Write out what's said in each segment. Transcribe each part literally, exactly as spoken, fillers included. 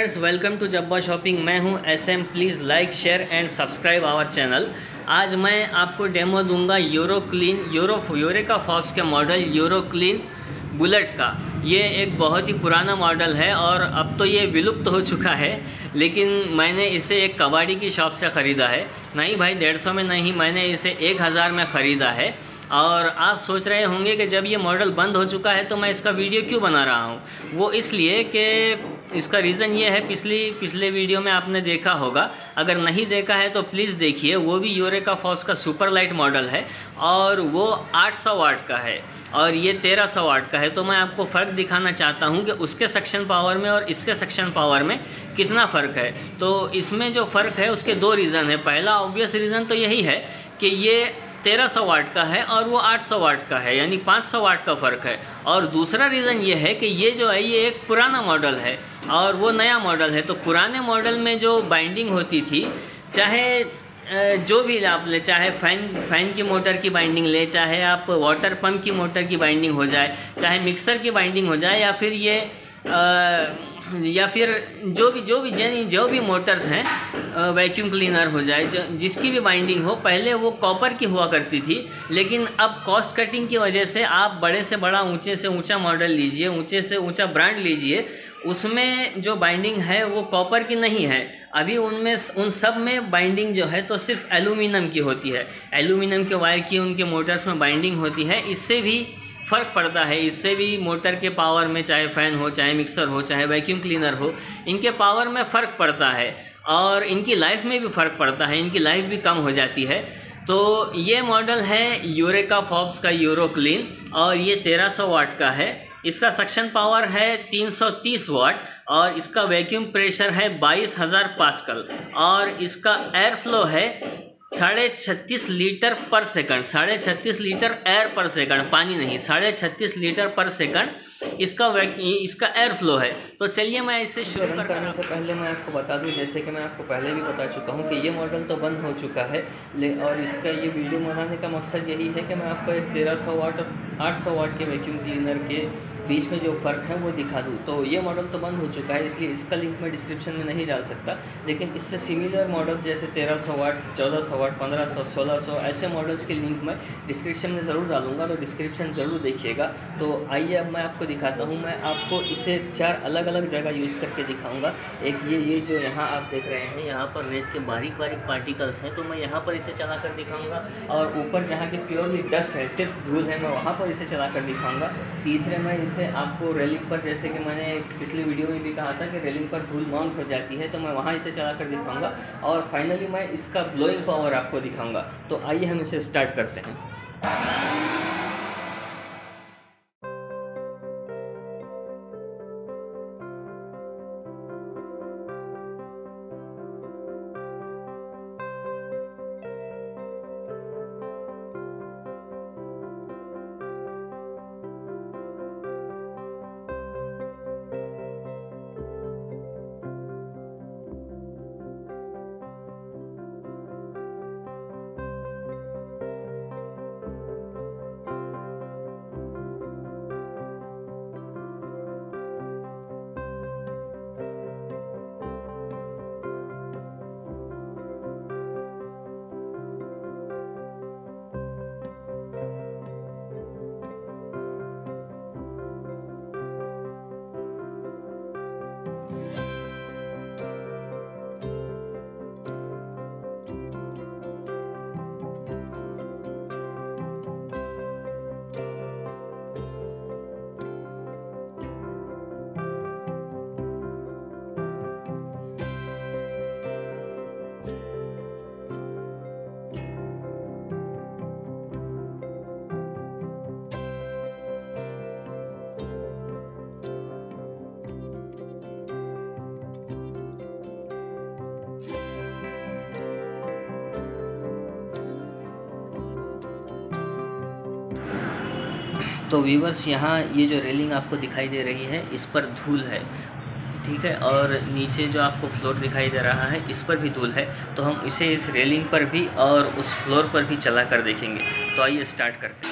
Viewers, welcome to Jabba shopping. मैं हूं S M. Please like share and subscribe our channel. आज मैं आपको डेमो दूंगा Euro clean Euro Eureka Fox के मॉडल यूरो क्लीन बुलेट का। ये एक बहुत ही पुराना मॉडल है और अब तो ये विलुप्त तो हो चुका है, लेकिन मैंने इसे एक कबाड़ी की शॉप से ख़रीदा है। नहीं भाई, डेढ़ सौ में नहीं, मैंने इसे एक हज़ार में ख़रीदा है। और आप सोच रहे होंगे कि जब ये मॉडल बंद हो चुका है तो मैं इसका वीडियो क्यों बना रहा हूँ। वो इसलिए कि इसका रीज़न ये है, पिछली पिछले वीडियो में आपने देखा होगा, अगर नहीं देखा है तो प्लीज़ देखिए। वो भी यूरेका फॉक्स का सुपर लाइट मॉडल है और वो आठ सौ वाट का है और ये तेरह सौ वाट का है। तो मैं आपको फ़र्क दिखाना चाहता हूँ कि उसके सक्शन पावर में और इसके सक्शन पावर में कितना फ़र्क है। तो इसमें जो फ़र्क है उसके दो रीज़न है। पहला ऑब्वियस रीज़न तो यही है कि ये तेरह सौ वाट का है और वो आठ सौ वाट का है, यानी पाँच सौ वाट का फ़र्क है। और दूसरा रीज़न ये है कि ये जो है ये एक पुराना मॉडल है और वो नया मॉडल है। तो पुराने मॉडल में जो बाइंडिंग होती थी, चाहे जो भी आप ले, चाहे फ़ैन फ़ैन की मोटर की बाइंडिंग ले, चाहे आप वाटर पंप की मोटर की बाइंडिंग हो जाए, चाहे मिक्सर की बाइंडिंग हो जाए, या फिर ये आ, या फिर जो भी जो भी यानी जो भी मोटर्स हैं, वैक्यूम क्लीनर हो जाए, जो जिसकी भी बाइंडिंग हो, पहले वो कॉपर की हुआ करती थी। लेकिन अब कॉस्ट कटिंग की वजह से आप बड़े से बड़ा, ऊंचे से ऊंचा मॉडल लीजिए, ऊंचे से ऊंचा ब्रांड लीजिए, उसमें जो बाइंडिंग है वो कॉपर की नहीं है। अभी उनमें उन सब में बाइंडिंग जो है तो सिर्फ एल्यूमिनियम की होती है। एल्यूमिनियम के वायर की उनके मोटर्स में बाइंडिंग होती है। इससे भी फ़र्क पड़ता है, इससे भी मोटर के पावर में, चाहे फ़ैन हो, चाहे मिक्सर हो, चाहे वैक्यूम क्लीनर हो, इनके पावर में फ़र्क पड़ता है और इनकी लाइफ में भी फ़र्क पड़ता है, इनकी लाइफ भी कम हो जाती है। तो ये मॉडल है यूरेका फॉक्स का यूरो क्लीन और ये तेरह सौ वाट का है। इसका सक्शन पावर है तीन सौ तीस वाट और इसका वैक्यूम प्रेशर है बाईस हज़ार पास्कल और इसका एयर फ्लो है साढ़े छत्तीस लीटर पर सेकंड। साढ़े छत्तीस लीटर एयर पर सेकंड, पानी नहीं, साढ़े छत्तीस लीटर पर सेकंड इसका इसका एयर फ्लो है। तो चलिए मैं इसे शुरू करने से पहले मैं आपको बता दूं, जैसे कि मैं आपको पहले भी बता चुका हूं कि ये मॉडल तो बंद हो चुका है, ले और इसका ये वीडियो बनाने का मकसद यही है कि मैं आपको एक तेरह सौ वाट और आठ सौ वाट के वैक्यूम क्लीनर के बीच में जो फ़र्क है वो दिखा दूँ। तो ये मॉडल तो बंद हो चुका है, इसलिए इसका लिंक मैं डिस्क्रिप्शन में नहीं डाल सकता, लेकिन इससे सिमिलर मॉडल्स जैसे तेरह सौ वाट, चौदह सौ वाट, पंद्रह सौ, सोलह सौ, ऐसे मॉडल्स के लिंक मैं डिस्क्रिप्शन में ज़रूर डालूंगा, तो डिस्क्रिप्शन ज़रूर देखिएगा। तो आइए अब मैं आपको दिखाता हूँ। मैं आपको इसे चार अलग अलग जगह यूज़ करके दिखाऊँगा। एक ये ये जो यहाँ आप देख रहे हैं, यहाँ पर रेत के बारीक बारीक पार्टिकल्स हैं, तो मैं यहाँ पर इसे चला कर दिखाऊँगा। और ऊपर जहाँ की प्योरली डस्ट है, सिर्फ धूल है, मैं वहाँ पर इसे चला कर दिखाऊँगा। तीसरे मैं इसे आपको रेलिंग पर, जैसे कि मैंने पिछली वीडियो में भी कहा था कि रेलिंग पर धूल माउंट हो जाती है, तो मैं वहाँ इसे चला कर दिखाऊँगा। और फाइनली मैं इसका ब्लोइंग पावर आपको दिखाऊँगा। तो आइए हम इसे स्टार्ट करते हैं। तो व्यूवर्स, यहाँ ये जो रेलिंग आपको दिखाई दे रही है, इस पर धूल है, ठीक है, और नीचे जो आपको फ्लोर दिखाई दे रहा है, इस पर भी धूल है। तो हम इसे इस रेलिंग पर भी और उस फ्लोर पर भी चला कर देखेंगे। तो आइए स्टार्ट करते हैं।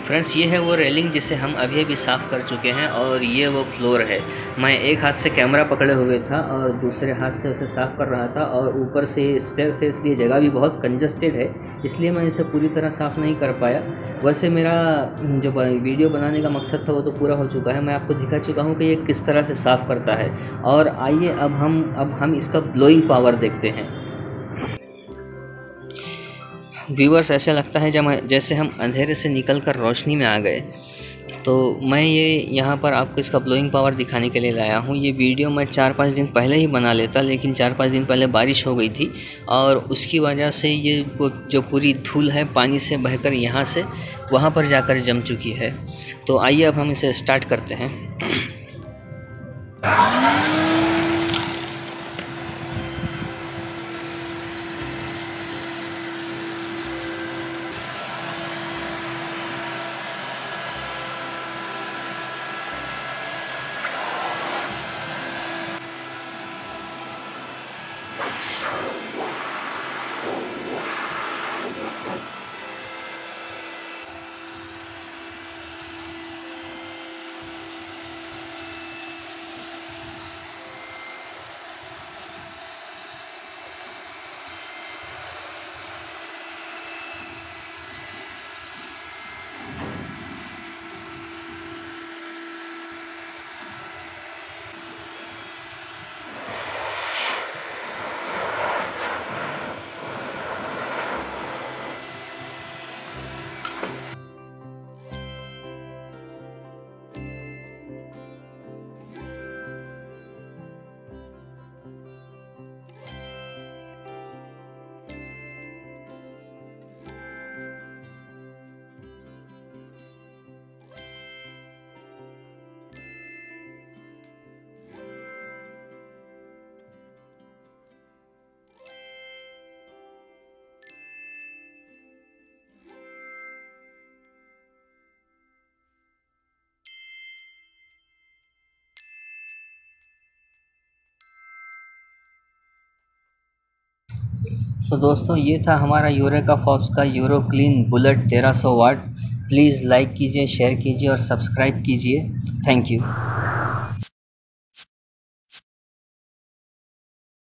फ्रेंड्स ये है वो रेलिंग जिसे हम अभी अभी साफ़ कर चुके हैं और ये वो फ्लोर है। मैं एक हाथ से कैमरा पकड़े हुए था और दूसरे हाथ से उसे साफ़ कर रहा था और ऊपर से स्टेयर से, इसलिए जगह भी बहुत कंजस्टेड है, इसलिए मैं इसे पूरी तरह साफ़ नहीं कर पाया। वैसे मेरा जो वीडियो बनाने का मकसद था वो तो पूरा हो चुका है। मैं आपको दिखा चुका हूँ कि ये किस तरह से साफ़ करता है। और आइए अब हम अब हम इसका ब्लोइंग पावर देखते हैं। व्यूअर्स, ऐसा लगता है जब जैसे हम अंधेरे से निकलकर रोशनी में आ गए। तो मैं ये यहाँ पर आपको इसका ब्लोइंग पावर दिखाने के लिए लाया हूँ। ये वीडियो मैं चार पाँच दिन पहले ही बना लेता, लेकिन चार पाँच दिन पहले बारिश हो गई थी और उसकी वजह से ये वो जो पूरी धूल है पानी से बहकर यहाँ से वहाँ पर जाकर जम चुकी है। तो आइए अब हम इसे स्टार्ट करते हैं। तो दोस्तों, ये था हमारा यूरेका फॉब्स का यूरो क्लीन बुलेट तेरह सौ वाट। प्लीज़ लाइक कीजिए, शेयर कीजिए और सब्सक्राइब कीजिए। Thank you.